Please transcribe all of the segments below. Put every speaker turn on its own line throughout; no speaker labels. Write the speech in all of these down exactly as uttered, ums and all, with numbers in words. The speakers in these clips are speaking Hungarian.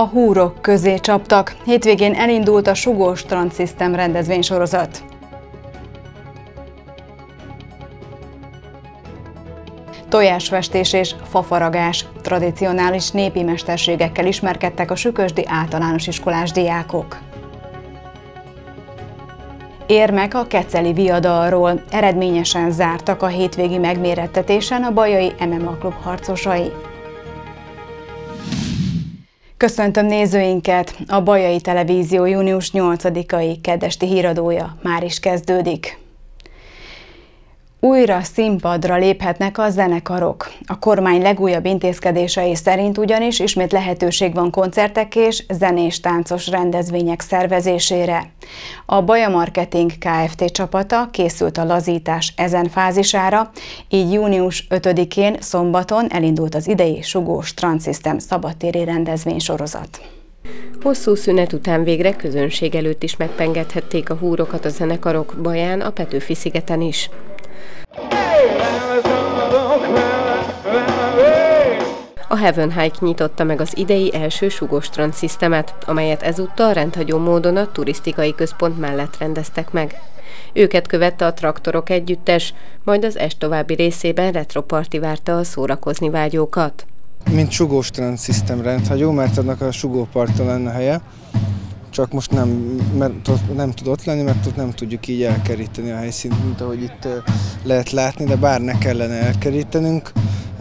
A húrok közé csaptak. Hétvégén elindult a Sugós Transzszisztem rendezvénysorozat. Tojásfestés és fafaragás. Tradicionális népi mesterségekkel ismerkedtek a sükösdi általános iskolás diákok. Érmek a keceli viadalról. Eredményesen zártak a hétvégi megmérettetésen a bajai em em á klub harcosai. Köszöntöm nézőinket! A Bajai Televízió június nyolcadikai kedvesti híradója már is kezdődik. Újra színpadra léphetnek a zenekarok. A kormány legújabb intézkedései szerint ugyanis ismét lehetőség van koncertek és zenés-táncos rendezvények szervezésére. A Baja Marketing Kft. Csapata készült a lazítás ezen fázisára, így június ötödikén szombaton elindult az idei Sugós Transzszisztem szabadtéri rendezvénysorozat.
Hosszú szünet után végre közönség előtt is megpengethették a húrokat a zenekarok Baján, a Petőfi-szigeten is. A Heaven Hike nyitotta meg az idei első Sugós Transzszisztemet, amelyet ezúttal rendhagyó módon a turisztikai központ mellett rendeztek meg. Őket követte a Traktorok együttes, majd az est további részében retroparti várta a szórakozni vágyókat.
Mint Sugós Transzszisztem rendhagyó, mert annak a Sugóparton lenne helye, csak most nem, mert ott nem tud ott lenni, mert ott nem tudjuk így elkeríteni a helyszínt, mint ahogy itt lehet látni, de bár ne kellene elkerítenünk.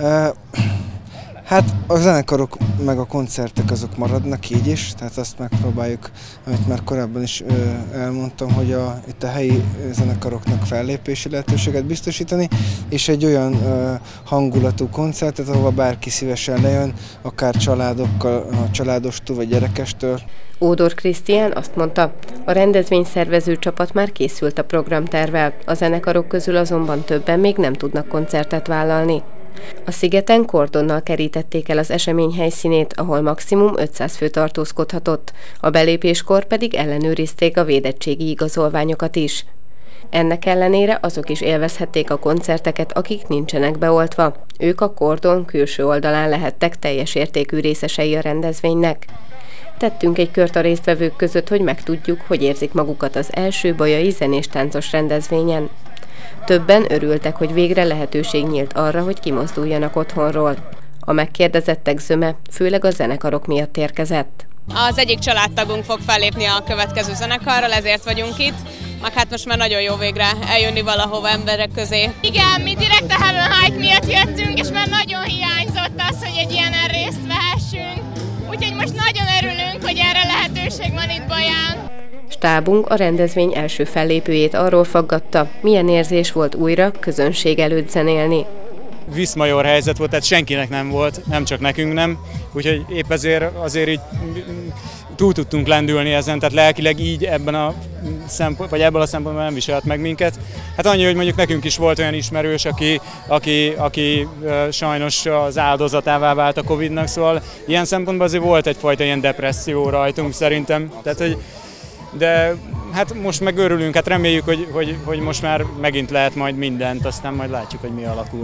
Hát a zenekarok meg a koncertek azok maradnak így is, tehát azt megpróbáljuk, amit már korábban is elmondtam, hogy a, itt a helyi zenekaroknak fellépési lehetőséget biztosítani, és egy olyan hangulatú koncertet, ahova bárki szívesen lejön, akár családokkal, a családostól vagy gyerekestől.
Ódor Krisztián azt mondta, a rendezvényszervező csapat már készült a programtervvel, a zenekarok közül azonban többen még nem tudnak koncertet vállalni. A szigeten kordonnal kerítették el az esemény helyszínét, ahol maximum ötszáz fő tartózkodhatott, a belépéskor pedig ellenőrizték a védettségi igazolványokat is. Ennek ellenére azok is élvezhették a koncerteket, akik nincsenek beoltva. Ők a kordon külső oldalán lehettek teljes értékű részesei a rendezvénynek. Tettünk egy kört a résztvevők között, hogy megtudjuk, hogy érzik magukat az első bajai zenés-táncos rendezvényen. Többen örültek, hogy végre lehetőség nyílt arra, hogy kimozduljanak otthonról. A megkérdezettek zöme főleg a zenekarok miatt érkezett.
Az egyik családtagunk fog fellépni a következő zenekarral, ezért vagyunk itt. Meg hát most már nagyon jó végre eljönni valahova emberek közé.
Igen, mi direkt a Heaven Hike miatt jöttünk, és már nagyon hiányzott az, hogy egy ilyenen részt vehessünk. Úgyhogy most nagyon örülünk, hogy erre lehetőség van itt Baján.
Stábunk a rendezvény első fellépőjét arról faggatta, milyen érzés volt újra közönség előtt zenélni.
Viszmajor helyzet volt, tehát senkinek nem volt, nem csak nekünk nem, úgyhogy épp ezért azért így túl tudtunk lendülni ezen, tehát lelkileg így ebben a szempont, vagy ebből a szempontból nem viselt meg minket. Hát annyi, hogy mondjuk nekünk is volt olyan ismerős, aki, aki, aki sajnos az áldozatává vált a Covidnak, szóval ilyen szempontból azért volt egyfajta ilyen depresszió rajtunk szerintem. Tehát, hogy de hát most meg örülünk, hát reméljük, hogy, hogy, hogy most már megint lehet majd mindent, aztán majd látjuk, hogy mi alakul.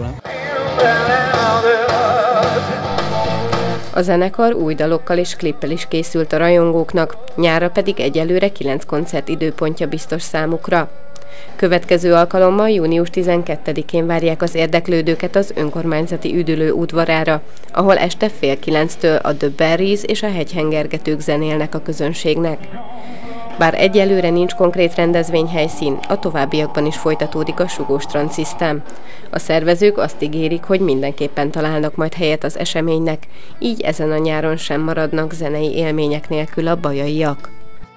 A zenekar új dalokkal és klippel is készült a rajongóknak, nyárra pedig egyelőre kilenc koncert időpontja biztos számukra. Következő alkalommal június tizenkettedikén várják az érdeklődőket az önkormányzati üdülő udvarára, ahol este fél kilenctől a The Berries és a hegyhengergetők zenélnek a közönségnek. Bár egyelőre nincs konkrét rendezvényhelyszín, a továbbiakban is folytatódik a Sugós Transzszisztem. A szervezők azt ígérik, hogy mindenképpen találnak majd helyet az eseménynek, így ezen a nyáron sem maradnak zenei élmények nélkül a bajaiak.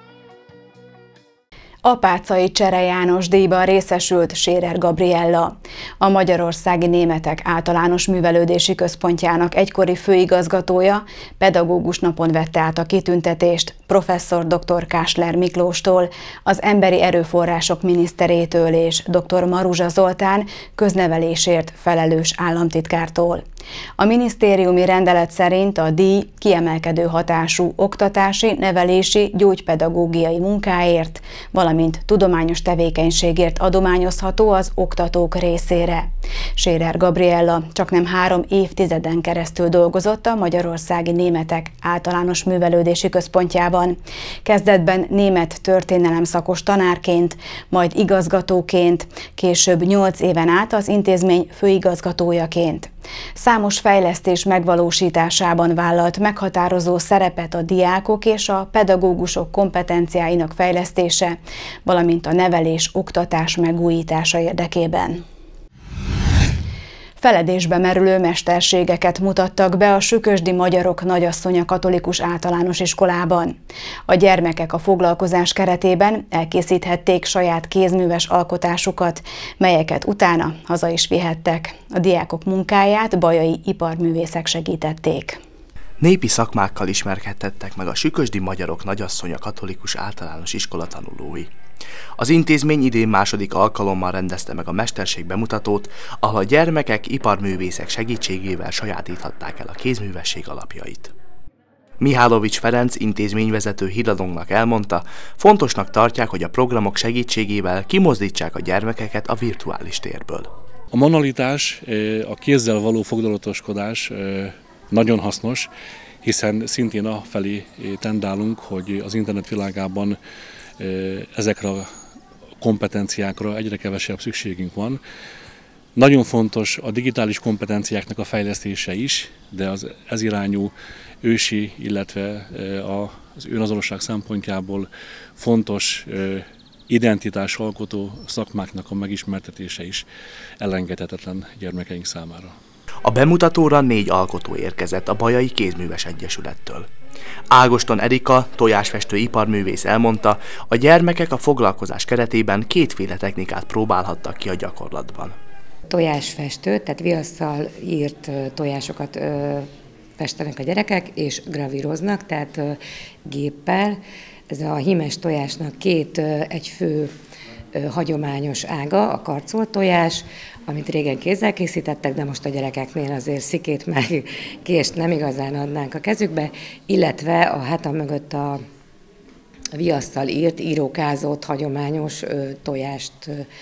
Apáczai Csere János díjban részesült Sérer Gabriella. A Magyarországi Németek Általános Művelődési Központjának egykori főigazgatója pedagógus napon vette át a kitüntetést professzor dr. Kásler Miklóstól, az Emberi Erőforrások miniszterétől és dr. Maruzsa Zoltán köznevelésért felelős államtitkártól. A minisztériumi rendelet szerint a díj kiemelkedő hatású oktatási, nevelési, gyógypedagógiai munkáért, valamint tudományos tevékenységért adományozható az oktatók részére. Scherer Gabriella csaknem három évtizeden keresztül dolgozott a Magyarországi Németek Általános Művelődési Központjában. Kezdetben német történelem szakos tanárként, majd igazgatóként, később nyolc éven át az intézmény főigazgatójaként. Számos fejlesztés megvalósításában vállalt meghatározó szerepet a diákok és a pedagógusok kompetenciáinak fejlesztése, valamint a nevelés-oktatás megújítása érdekében. Feledésbe merülő mesterségeket mutattak be a Sükösdi Magyarok Nagyasszonya Katolikus Általános Iskolában. A gyermekek a foglalkozás keretében elkészíthették saját kézműves alkotásukat, melyeket utána haza is vihettek. A diákok munkáját bajai iparművészek segítették.
Népi szakmákkal ismerkedtettek meg a Sükösdi Magyarok Nagyasszonya Katolikus Általános Iskola tanulói. Az intézmény idén második alkalommal rendezte meg a mesterség bemutatót, ahol a gyermekek iparművészek segítségével sajátíthatták el a kézművesség alapjait. Mihálovics Ferenc intézményvezető híradónknak elmondta, fontosnak tartják, hogy a programok segítségével kimozdítsák a gyermekeket a virtuális térből.
A manualitás, a kézzel való foglalatoskodás nagyon hasznos, hiszen szintén afelé tendálunk, hogy az internet világában ezekre a kompetenciákra egyre kevesebb szükségünk van. Nagyon fontos a digitális kompetenciáknak a fejlesztése is, de az ez irányú ősi, illetve az önazonosság szempontjából fontos identitásalkotó szakmáknak a megismertetése is elengedhetetlen gyermekeink számára.
A bemutatóra négy alkotó érkezett a Bajai Kézműves Egyesülettől. Ágoston Erika, tojásfestő iparművész elmondta, a gyermekek a foglalkozás keretében kétféle technikát próbálhattak ki a gyakorlatban.
Tojásfestő, tehát viasszal írt tojásokat festenek a gyerekek, és gravíroznak, tehát géppel. Ez a hímes tojásnak két, egy fő hagyományos ága, a karcolt tojás, amit régen kézzel készítettek, de most a gyerekeknél azért szikét meg kést nem igazán adnánk a kezükbe, illetve a hátam mögött a viasszal írt, írókázott, hagyományos tojást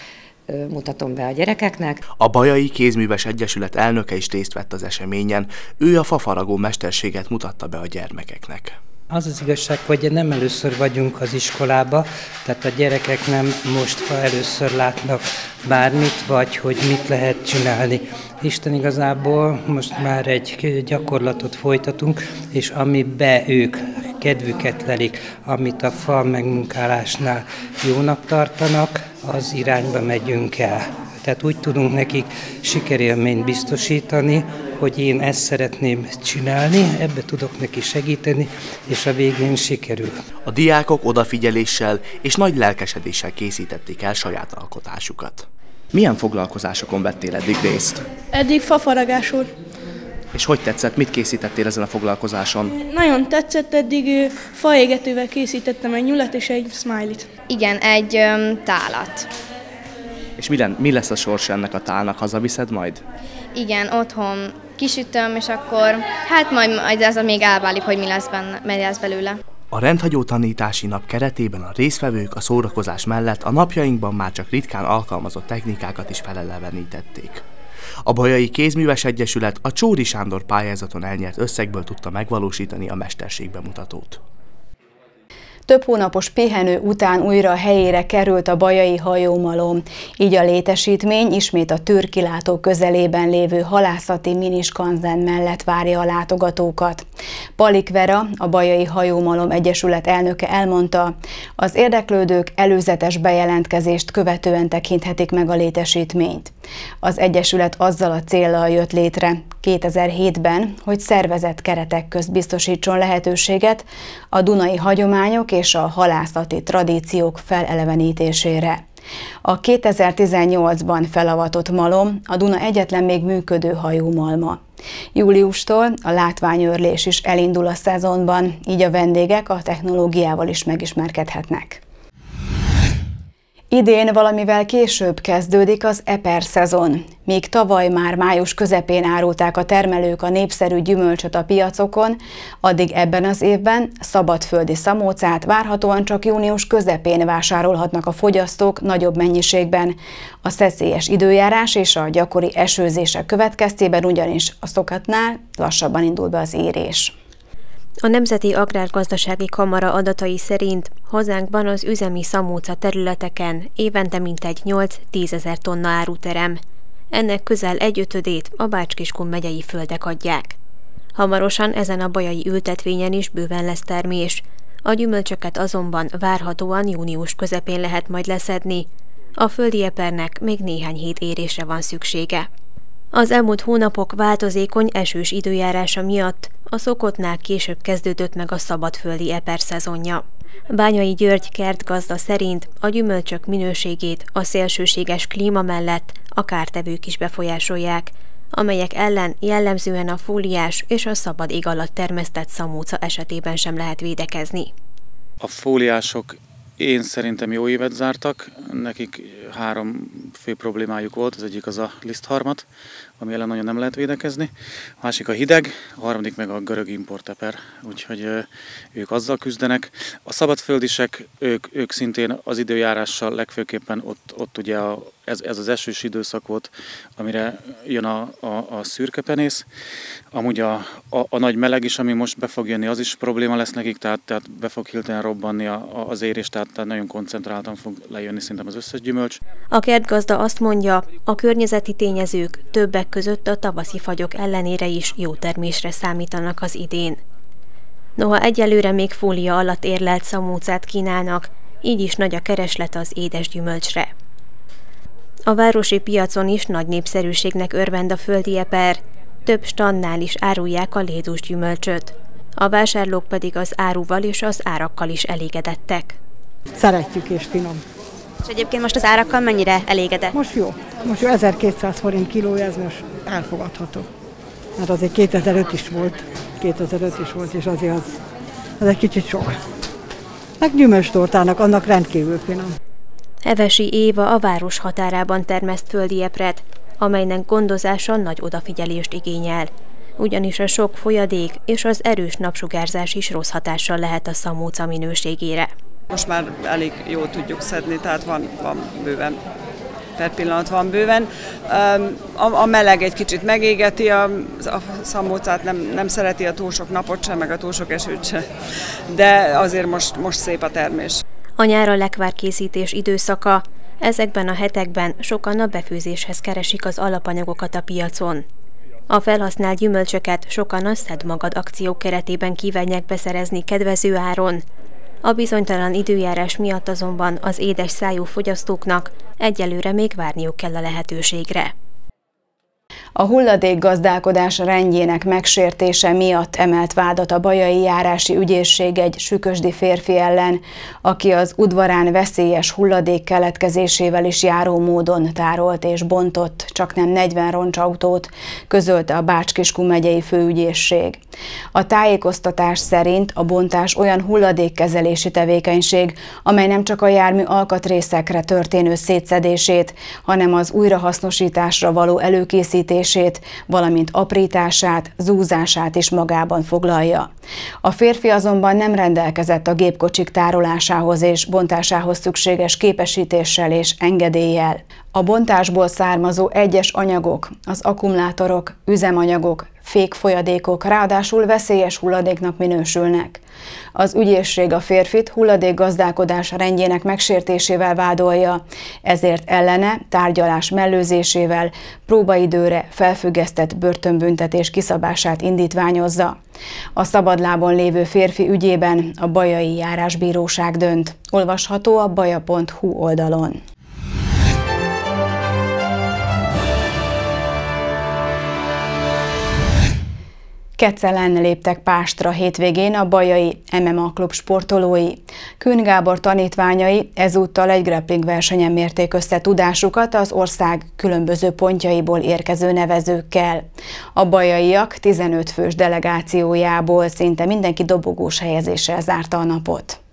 mutatom be a gyerekeknek.
A Bajai Kézműves Egyesület elnöke is részt vett az eseményen, ő a fafaragó mesterséget mutatta be a gyermekeknek.
Az az igazság, hogy nem először vagyunk az iskolába, tehát a gyerekek nem most, ha először látnak bármit, vagy hogy mit lehet csinálni. Isten igazából most már egy gyakorlatot folytatunk, és amibe ők kedvüket lelik, amit a fal megmunkálásnál jónak tartanak, az irányba megyünk el. Tehát úgy tudunk nekik sikerélményt biztosítani, hogy én ezt szeretném csinálni, ebbe tudok neki segíteni, és a végén sikerül.
A diákok odafigyeléssel és nagy lelkesedéssel készítették el saját alkotásukat. Milyen foglalkozásokon vettél eddig részt?
Eddig fafaragáson.
És hogy tetszett, mit készítettél ezen a foglalkozáson?
Nagyon tetszett, eddig faégetővel készítettem egy nyulat és egy smiley-t.
Igen, egy um, tálat.
És mi, len, mi lesz a sorsa ennek a tálnak? Hazaviszed majd?
Igen, otthon kisütöm, és akkor hát majd ez még elválik, hogy mi lesz, benne, mi lesz belőle.
A rendhagyó tanítási nap keretében a résztvevők a szórakozás mellett a napjainkban már csak ritkán alkalmazott technikákat is felelevenítették. A Bajai Kézműves Egyesület a Csóri Sándor pályázaton elnyert összegből tudta megvalósítani a mesterségbemutatót.
Több hónapos pihenő után újra helyére került a bajai hajómalom, így a létesítmény ismét a Türkilátó közelében lévő halászati miniskanzen mellett várja a látogatókat. Palik Vera, a Bajai Hajómalom Egyesület elnöke elmondta, az érdeklődők előzetes bejelentkezést követően tekinthetik meg a létesítményt. Az Egyesület azzal a céllal jött létre kétezer-hétben, hogy szervezett keretek közt biztosítson lehetőséget a dunai hagyományok és a halászati tradíciók felelevenítésére. A kétezer-tizennyolcban felavatott malom a Duna egyetlen még működő hajómalma. Júliustól a látványőrlés is elindul a szezonban, így a vendégek a technológiával is megismerkedhetnek. Idén valamivel később kezdődik az eper szezon. Míg tavaly már május közepén árulták a termelők a népszerű gyümölcsöt a piacokon, addig ebben az évben szabadföldi szamócát várhatóan csak június közepén vásárolhatnak a fogyasztók nagyobb mennyiségben. A szeszélyes időjárás és a gyakori esőzések következtében ugyanis a szokatnál lassabban indul be az érés.
A Nemzeti Agrárgazdasági Kamara adatai szerint hazánkban az üzemi szamóca területeken évente mintegy nyolc-tízezer tonna áruterem. Ennek közel egyötödét a Bács-Kiskun megyei földek adják. Hamarosan ezen a bajai ültetvényen is bőven lesz termés. A gyümölcsöket azonban várhatóan június közepén lehet majd leszedni. A földi epernek még néhány hét érésre van szüksége. Az elmúlt hónapok változékony esős időjárása miatt a szokottnál később kezdődött meg a szabadföldi eper szezonja. Bányai György kertgazda szerint a gyümölcsök minőségét a szélsőséges klíma mellett a kártevők is befolyásolják, amelyek ellen jellemzően a fóliás és a szabad ég alatt termesztett szamóca esetében sem lehet védekezni.
A fóliások én szerintem jó évet zártak, nekik három fő problémájuk volt, az egyik az a lisztharmat, ami ellen nagyon nem lehet védekezni, a másik a hideg, a harmadik meg a görög importeper, úgyhogy ők azzal küzdenek. A szabadföldisek, ők, ők szintén az időjárással legfőképpen ott, ott ugye a, ez, ez az esős időszak volt, amire jön a, a, a szürkepenész. Amúgy a, a, a nagy meleg is, ami most be fog jönni, az is probléma lesz nekik, tehát, tehát be fog hirtelen robbanni a, a, az érés, tehát, tehát nagyon koncentráltan fog lejönni szerintem az összes gyümölcs.
A kertgazda azt mondja, a környezeti tényezők többek között a tavaszi fagyok ellenére is jó termésre számítanak az idén. Noha egyelőre még fólia alatt érlelt szamócát kínálnak, így is nagy a kereslet az édes gyümölcsre. A városi piacon is nagy népszerűségnek örvend a földi eper, több standnál is árulják a lédús gyümölcsöt. A vásárlók pedig az áruval és az árakkal is elégedettek.
Szeretjük és finom.
És egyébként most az árakkal mennyire elégedett?
Most jó. Most jó, ezerkétszáz forint kilója, ez most elfogadható. Mert azért kétezer-öt is volt, kétezer-öt is volt, és azért az, az egy kicsit sok. Meg gyümölcstortának, annak rendkívül finom.
Hevesi Éva a város határában termeszt földi epret, amelynek gondozása nagy odafigyelést igényel. Ugyanis a sok folyadék és az erős napsugárzás is rossz hatással lehet a szamóca minőségére.
Most már elég jól tudjuk szedni, tehát van, van bőven, per pillanat van bőven. A, a meleg egy kicsit megégeti, a, a szamócát nem, nem szereti a túl sok napot sem, meg a túl sok esőt sem, de azért most, most szép a termés.
A nyár a lekvárkészítés időszaka. Ezekben a hetekben sokan a befőzéshez keresik az alapanyagokat a piacon. A felhasznált gyümölcsöket sokan a Szedd Magad akció keretében kívánják beszerezni kedvező áron. A bizonytalan időjárás miatt azonban az édes szájú fogyasztóknak egyelőre még várniuk kell a lehetőségre.
A hulladékgazdálkodás rendjének megsértése miatt emelt vádat a bajai járási ügyészség egy sükösdi férfi ellen, aki az udvarán veszélyes hulladék keletkezésével is járó módon tárolt és bontott csaknem negyven roncsautót, közölte a Bács-Kiskun megyei főügyészség. A tájékoztatás szerint a bontás olyan hulladékkezelési tevékenység, amely nem csak a jármű alkatrészekre történő szétszedését, hanem az újrahasznosításra való előkészítését, valamint aprítását, zúzását is magában foglalja. A férfi azonban nem rendelkezett a gépkocsik tárolásához és bontásához szükséges képesítéssel és engedéllyel. A bontásból származó egyes anyagok, az akkumulátorok, üzemanyagok, fékfolyadékok ráadásul veszélyes hulladéknak minősülnek. Az ügyészség a férfit hulladékgazdálkodás rendjének megsértésével vádolja, ezért ellene tárgyalás mellőzésével próbaidőre felfüggesztett börtönbüntetés kiszabását indítványozza. A szabadlábon lévő férfi ügyében a bajai járásbíróság dönt. Olvasható a baja pont hu oldalon. Kecelen léptek pástra hétvégén a bajai em em á klub sportolói. Kühn Gábor tanítványai ezúttal egy grappling versenyen mérték össze tudásukat az ország különböző pontjaiból érkező nevezőkkel. A bajaiak tizenöt fős delegációjából szinte mindenki dobogós helyezéssel zárta a napot.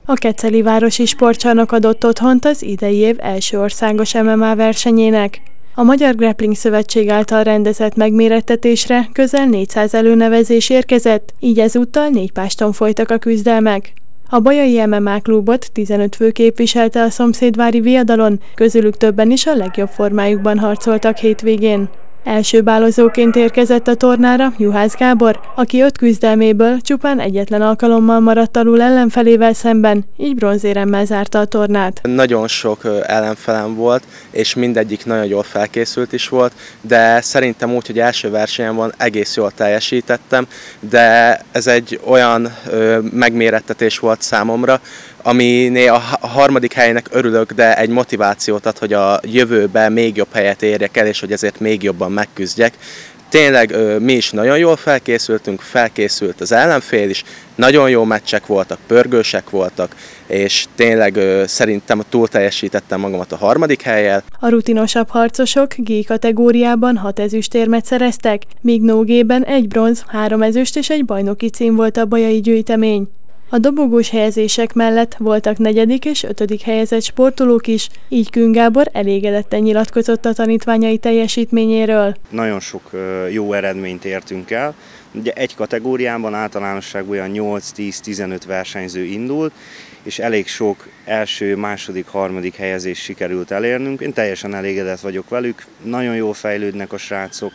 A Keceli Városi Sportcsarnok adott otthont az idei év első országos em em á versenyének. A Magyar Grappling Szövetség által rendezett megmérettetésre közel négyszáz előnevezés érkezett, így ezúttal négy páston folytak a küzdelmek. A Bajai em em á klubot tizenöt fő képviselte a szomszédvári viadalon, közülük többen is a legjobb formájukban harcoltak hétvégén. Első bálozóként érkezett a tornára Juhász Gábor, aki öt küzdelméből csupán egyetlen alkalommal maradt alul ellenfelével szemben, így bronzéremmel zárta a tornát.
Nagyon sok ellenfelem volt, és mindegyik nagyon jól felkészült is volt, de szerintem úgy, hogy első versenyemben egész jól teljesítettem, de ez egy olyan ö, megmérettetés volt számomra, aminél a harmadik helynek örülök, de egy motivációt ad, hogy a jövőben még jobb helyet érjek el, és hogy ezért még jobban megküzdjek. Tényleg mi is nagyon jól felkészültünk, felkészült az ellenfél is, nagyon jó meccsek voltak, pörgősek voltak, és tényleg szerintem túl teljesítettem magamat a harmadik hellyel.
A rutinosabb harcosok G kategóriában hat ezüstérmet szereztek, míg No G-ben egy bronz, három ezüst és egy bajnoki cím volt a bajai gyűjtemény. A dobogós helyezések mellett voltak negyedik és ötödik helyezett sportolók is, így Kühn Gábor elégedetten nyilatkozott a tanítványai teljesítményéről.
Nagyon sok jó eredményt értünk el. Ugye egy kategóriában általánosságban olyan nyolc, tíz, tizenöt versenyző indult, és elég sok első, második, harmadik helyezést sikerült elérnünk. Én teljesen elégedett vagyok velük, nagyon jól fejlődnek a srácok,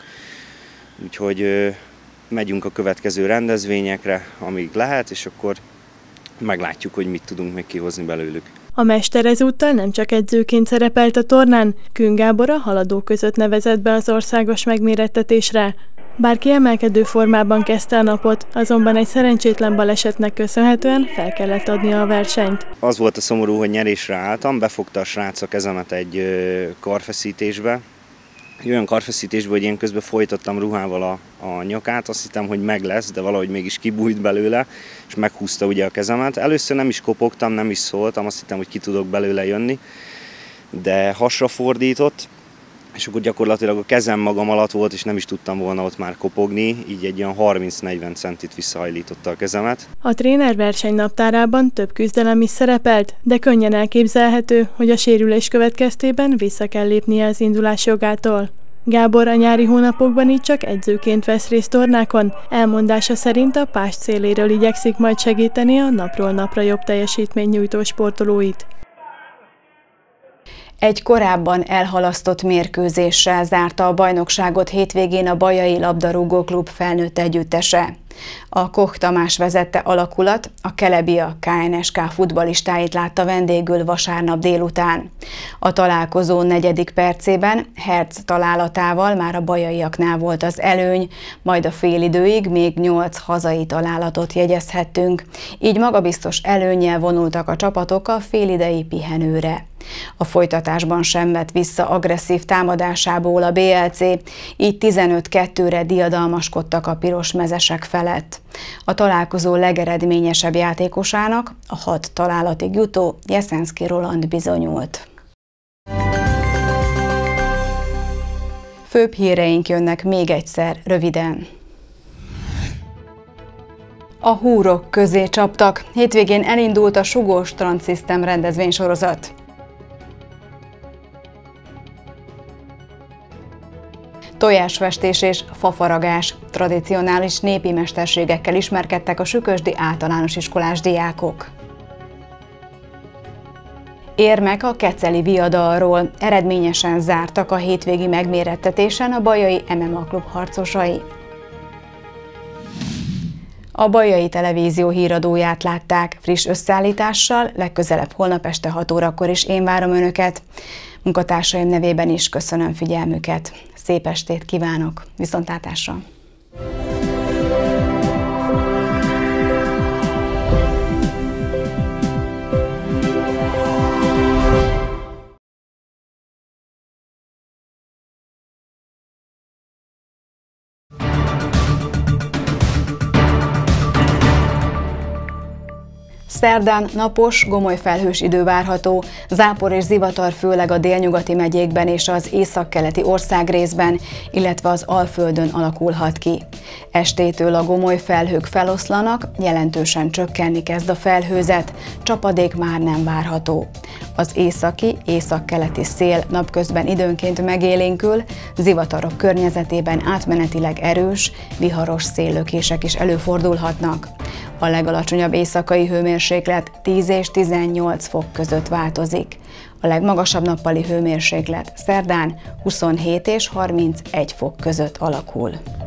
úgyhogy megyünk a következő rendezvényekre, amíg lehet, és akkor meglátjuk, hogy mit tudunk még kihozni belőlük.
A mester ezúttal nem csak edzőként szerepelt a tornán, Kühn Gábor a haladók között nevezett be az országos megmérettetésre. Bár kiemelkedő formában kezdte a napot, azonban egy szerencsétlen balesetnek köszönhetően fel kellett adnia a versenyt.
Az volt a szomorú, hogy nyerésre álltam, befogta a srác a kezemet egy karfeszítésbe, egy olyan karfeszítésből, hogy én közben folytattam ruhával a, a nyakát, azt hittem, hogy meg lesz, de valahogy mégis kibújt belőle, és meghúzta ugye a kezemet. Először nem is kopogtam, nem is szóltam, azt hittem, hogy ki tudok belőle jönni, de hasra fordított, és akkor gyakorlatilag a kezem magam alatt volt, és nem is tudtam volna ott már kopogni, így egy olyan harminc-negyven centit visszahajlította a kezemet.
A tréner versenynaptárában több küzdelem is szerepelt, de könnyen elképzelhető, hogy a sérülés következtében vissza kell lépnie az indulás jogától. Gábor a nyári hónapokban így csak edzőként vesz részt tornákon, elmondása szerint a pást céléről igyekszik majd segíteni a napról napra jobb teljesítmény nyújtó sportolóit.
Egy korábban elhalasztott mérkőzéssel zárta a bajnokságot hétvégén a Bajai Labdarúgóklub felnőtt együttese. A Koch Tamás vezette alakulat a Kelebia K N S K futballistáit látta vendégül vasárnap délután. A találkozó negyedik percében Herc találatával már a bajaiaknál volt az előny, majd a félidőig még nyolc hazai találatot jegyezhettünk, így magabiztos előnnyel vonultak a csapatok a félidei pihenőre. A folytatásban sem vett vissza agresszív támadásából a bé el cé, így tizenöt kettőre diadalmaskodtak a pirosmezesek felett. A találkozó legeredményesebb játékosának a hat találatig jutó Jeszenszky Roland bizonyult. Főbb híreink jönnek még egyszer röviden. A húrok közé csaptak. Hétvégén elindult a Sugós Transzszisztem rendezvénysorozat. Tojásfestés és fafaragás, tradicionális népi mesterségekkel ismerkedtek a sükösdi általános iskolás diákok. Érmek a keceli viadalról, eredményesen zártak a hétvégi megmérettetésen a Bajai em em á klub harcosai. A Bajai Televízió híradóját látták friss összeállítással, legközelebb holnap este hat órakor is én várom Önöket. Munkatársaim nevében is köszönöm figyelmüket. Szép estét kívánok! Viszontlátásra! Szerdán napos, gomoly felhős idő várható, zápor és zivatar főleg a délnyugati megyékben és az északkeleti országrészben, illetve az Alföldön alakulhat ki. Estétől a gomoly felhők feloszlanak, jelentősen csökkenni kezd a felhőzet, csapadék már nem várható. Az északi, északkeleti szél napközben időnként megélénkül, zivatarok környezetében átmenetileg erős, viharos széllökések is előfordulhatnak. A legalacsonyabb éjszakai hőmérséklet tíz és tizennyolc fok között változik. A legmagasabb nappali hőmérséklet szerdán huszonhét és harmincegy fok között alakul.